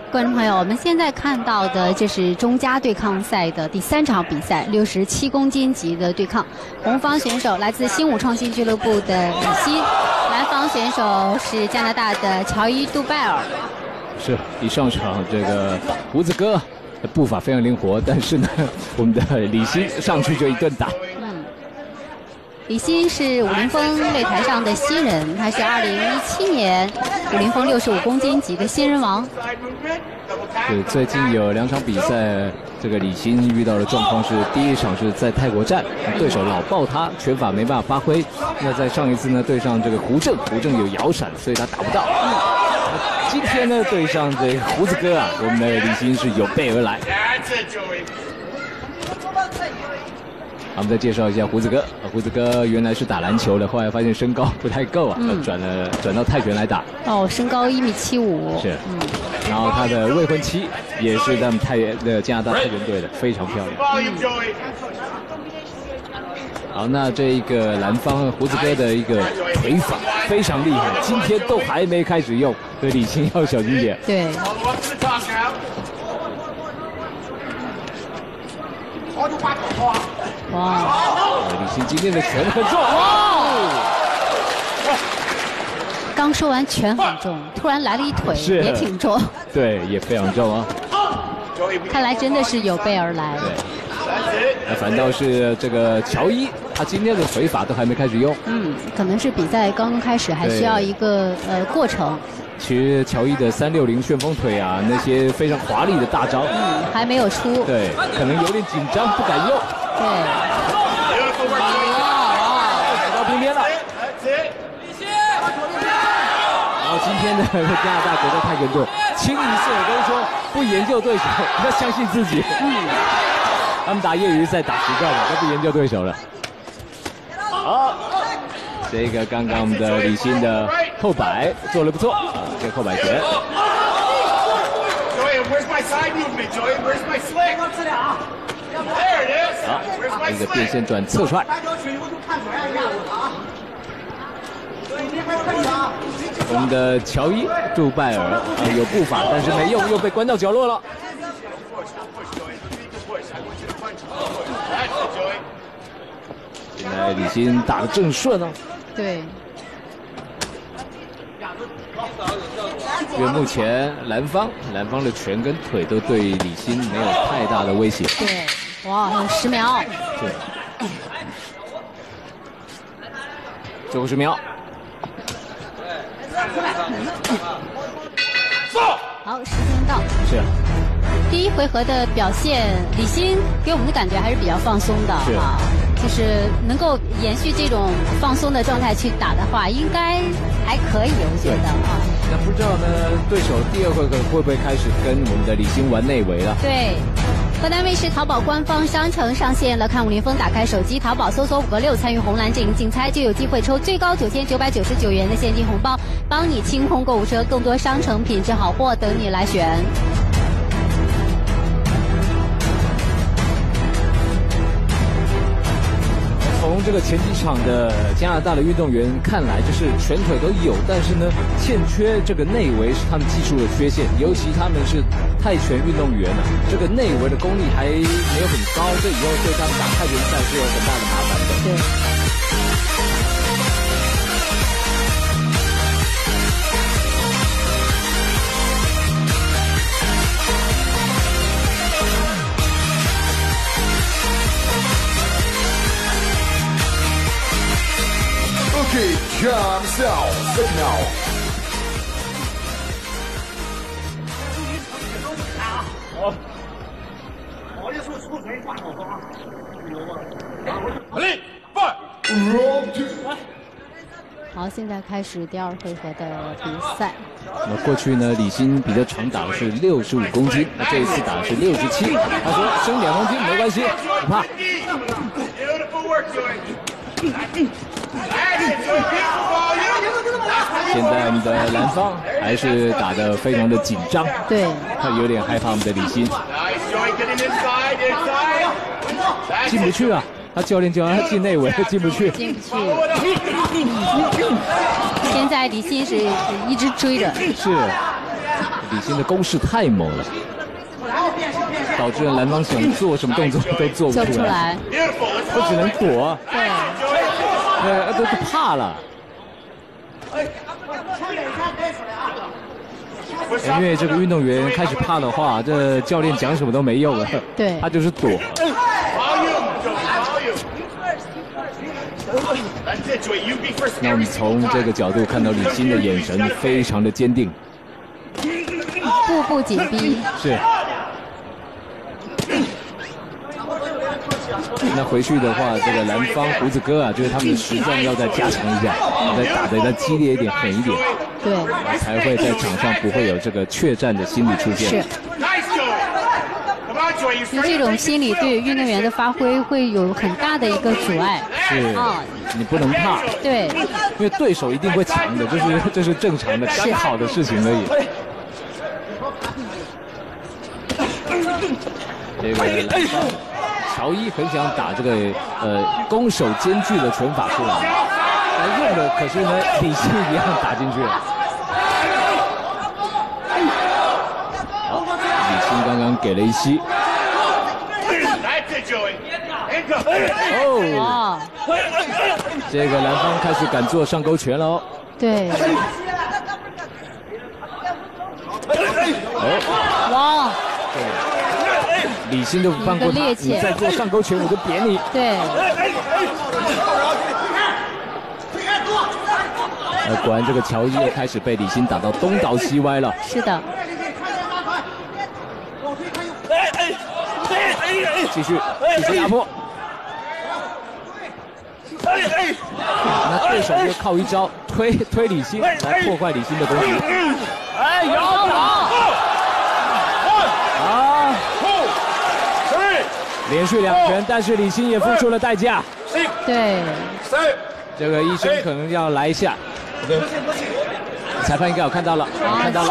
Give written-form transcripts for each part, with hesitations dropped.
观众朋友，我们现在看到的这是中加对抗赛的第3场比赛，67公斤级的对抗。红方选手来自新武创新俱乐部的李欣，蓝方选手是加拿大的乔伊·杜拜尔。 是，一上场这个胡子哥的步伐非常灵活，但是呢，我们的李欣上去就一顿打。 李欣是武林风擂台上的新人，他是2017年武林风65公斤级的新人王。 对，最近有2场比赛，这个李欣遇到的状况是，第一场是在泰国站，对手老抱他，拳法没办法发挥。那在上一次呢，对上这个胡正有摇闪，所以他打不到。今天呢，对上这个胡子哥啊，我们的李欣是有备而来。我们再介绍一下胡子哥。胡子哥原来是打篮球的，后来发现身高不太够啊，转到泰拳来打。 哦，身高1.75米。 是，然后他的未婚妻也是咱们加拿大泰拳队的，非常漂亮。好，那这一个蓝方胡子哥的一个腿法非常厉害，今天都还没开始用，所以李欣要小心点。 对。哇！ 李欣今天的拳很重。 刚说完拳很重，突然来了一腿，也挺重。 对，也非常重啊。 看来真的是有备而来。 对。那反倒是这个乔伊，他今天的腿法都还没开始用。 可能是比赛刚刚开始，还需要一个过程。 其实乔伊的360旋风腿啊，那些非常华丽的大招， 还没有出。 对，可能有点紧张，不敢用。 对。 跑到边边了。然后今天的加拿大国家泰拳队清一色都说不研究对手，要相信自己。他们打业余赛打实战的，都不研究对手了。好，这个刚刚我们的李欣的后摆做得不错啊，这个后摆拳。好，一个变线转侧踹。我们的乔伊·杜拜尔有步伐，但是没用，又被关到角落了。现在李欣打得正顺哦。 对。 因为目前蓝方的拳跟腿都对李欣没有太大的威胁。 对，哇，有10秒。 对。最后10秒。 好，时间到。 是。 第一回合的表现，李欣给我们的感觉还是比较放松的啊，就是能够延续这种放松的状态去打的话，应该还可以，我觉得啊。 那不知道呢，对手第2回合会不会开始跟我们的李欣玩内围了？ 对。河南卫视淘宝官方商城上线了，看武林风，打开手机淘宝搜索5个6，参与红蓝阵营竞猜，就有机会抽最高9999元的现金红包，帮你清空购物车，更多商城品质好货等你来选。 从这个前几场的加拿大的运动员看来，就是拳腿都有，但是呢，欠缺这个内围是他们技术的缺陷，尤其他们是泰拳运动员这个内围的功力还没有很高，这以后对他们打泰拳赛是有很大的麻烦的。 对。 John South Signal。 我的是出水挂手花， 来，Round 2。 好，现在开始第2回合的比赛。 那过去呢，李欣比较常打的是65公斤，那这一次打的是67。他说升2公斤没关系，不怕。现在我们的蓝方还是打得非常的紧张， 对， 他有点害怕我们的李欣，进不去啊！他教练叫他进内围，进不去。 进不去。现在李欣是一直追着。 是，李李欣的攻势太猛了，导致蓝方想做什么动作都做不出来，都只能躲。对，都怕了。因为这个运动员开始怕的话，这教练讲什么都没用了。 对， 他就是躲。那我们从这个角度看到李欣的眼神非常的坚定， 步步紧逼。 是。那回去的话，这个蓝方胡子哥啊，就是他们的实战要再加强一下，再打得再激烈一点、狠一点， 对， 才会在场上不会有这个怯战的心理出现。 是。那这种心理对运动员的发挥会有很大的一个阻碍。 是啊，你不能怕。 对， 因为对手一定会强的，这是正常的、刚好的事情而已。这个蓝方乔伊很想打这个攻守兼具的拳法出来，用的可是呢李欣一样打进去了。好，李欣刚刚给了一膝。哦，这个蓝方开始敢做上勾拳了哦。 对。 哦，哇！对，李欣都不放过他，你再做上勾拳我就扁你。 对。 果然这个乔伊又开始被李欣打到东倒西歪了。 是的。 继续压迫。那对手就靠一招推李欣来破坏李欣的攻击。哎，有啊！连续2拳，但是李欣也付出了代价。 对， 这个医生可能要来一下。裁判应该有看到了，看到了。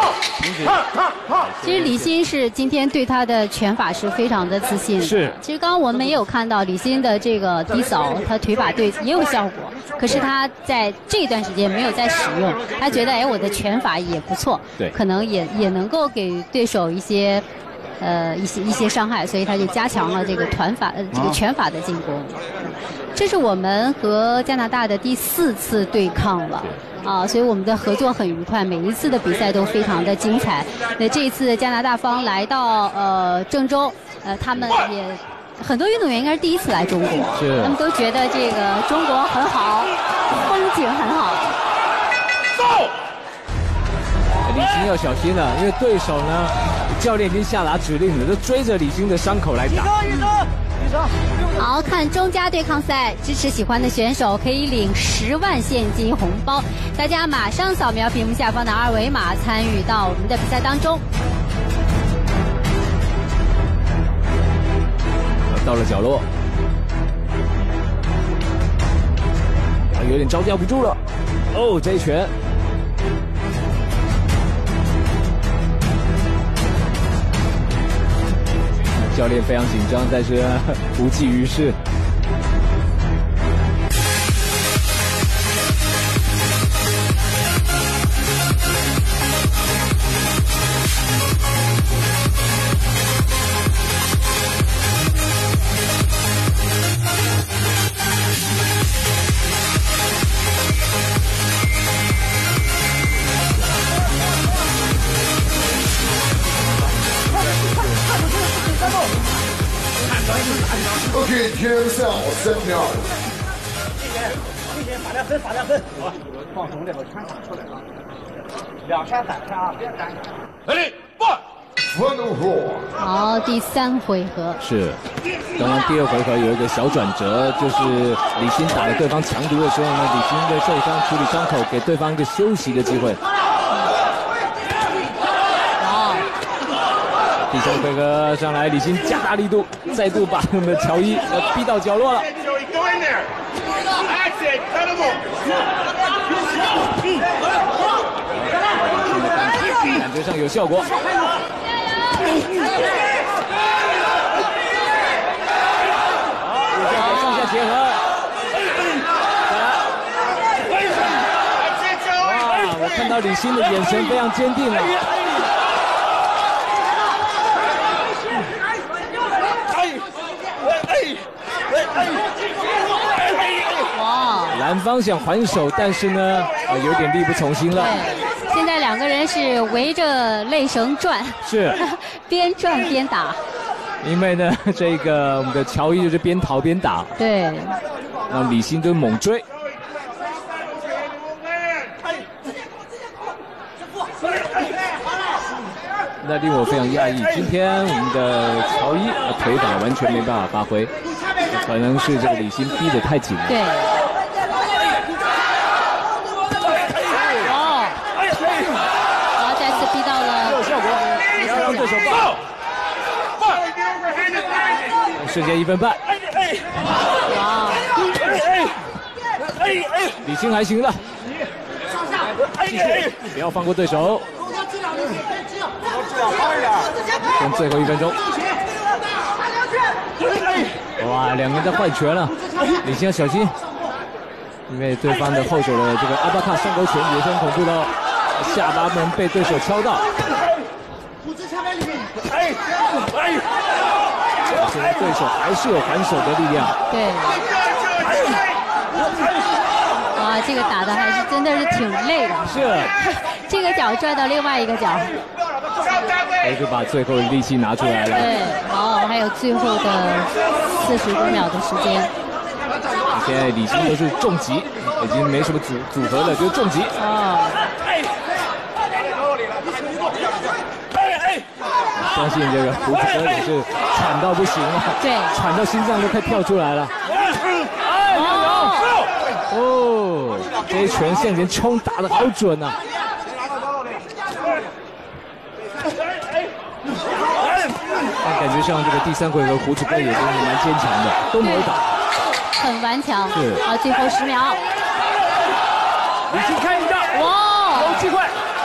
其实李欣是今天对他的拳法是非常的自信的。 是。 其实刚刚我们也有看到李欣的这个低扫，他腿法对也有效果。可是他在这一段时间没有再使用，他觉得哎我的拳法也不错， 对， 可能也能够给对手一些一些伤害，所以他就加强了这个这个拳法的进攻。这是我们和加拿大的第4次对抗了。所以我们的合作很愉快，每一次的比赛都非常的精彩。那这一次加拿大方来到郑州，他们也很多运动员应该是第1次来中国，他们都觉得这个中国很好，风景很好。 李欣要小心了，因为对手呢，教练已经下达指令了，就追着李欣的伤口来打。 好，看中加对抗赛，支持喜欢的选手可以领10万现金红包。大家马上扫描屏幕下方的2维码，参与到我们的比赛当中。 到了角落，有点招架不住了。哦，这一拳。教练非常紧张，但是无济于事。 Okay, Kim Sal, set now. 罚2分，好，放松这个拳法出来啊，2拳3拳啊，别单拳。 Ready, one. 好，第3回合。 是，刚刚第2回合有一个小转折，就是李欣打了对方强毒的时候呢，李欣的受伤处理伤口，给对方一个休息的机会。第3回合上来，李欣加大力度，再度把我们的乔伊逼到角落了。感觉上有效果。好，上下结合。哇，我看到李欣的眼神非常坚定了。 方想还手，但是呢，有点力不从心了。 对，现在两个人是围着肋绳转， 是边转边打。 因为呢，这个我们的乔伊就是边逃边打， 对， 让李欣都猛追。那令我非常讶异，今天我们的乔伊腿法完全没办法发挥，可能是这个李欣逼得太紧了。 对。哦，然后再次逼到了李欣让对手爆，瞬间1分半。 哇！ 李欣还行了，继续不要放过对手。剩最后1分钟，哇，两个人在换拳了，李欣要小心，因为对方的后手的这个阿巴卡上勾拳也是很恐怖的哦，下巴门被对手敲到。现在对手还是有还手的力量。 对。哇，这个打的还是真的是挺累的。 是。 这个脚拽到另外一个脚。 还是把最后的力气拿出来了。 对，哦，还有最后的40多秒的时间。 现在李欣都是重击，已经没什么组合了，就是重击。 哦。 相信这个胡子哥也是喘到不行了， 对， 喘到心脏都快跳出来了。哦，这一拳向前冲打得好准啊！但感觉像这个第3回合胡子哥也真是蛮坚强的，都没有倒， 很顽强。 是啊，最后10秒， 李欣开一大， 哇， 有机会。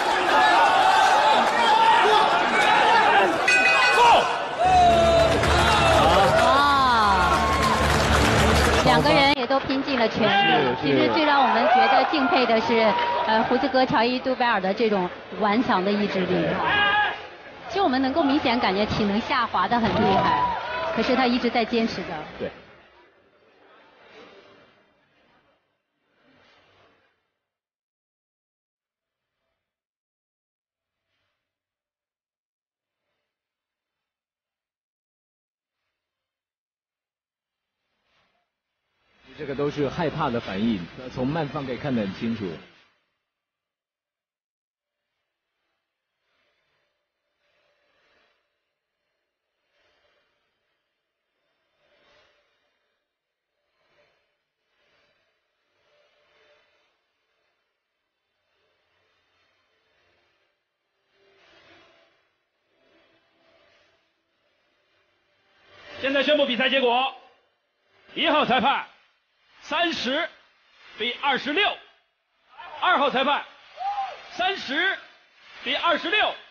两个人也都拼尽了全力。其实最让我们觉得敬佩的是，胡子哥乔伊·杜贝尔的这种顽强的意志力。其实我们能够明显感觉体能下滑的很厉害，可是他一直在坚持着。 对。这个都是害怕的反应，从慢放可以看得很清楚。 现在宣布比赛结果：1号裁判30比26，2号裁判30比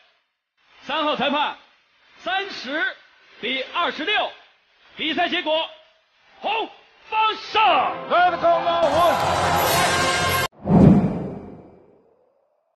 26，3号裁判30比26，比赛结果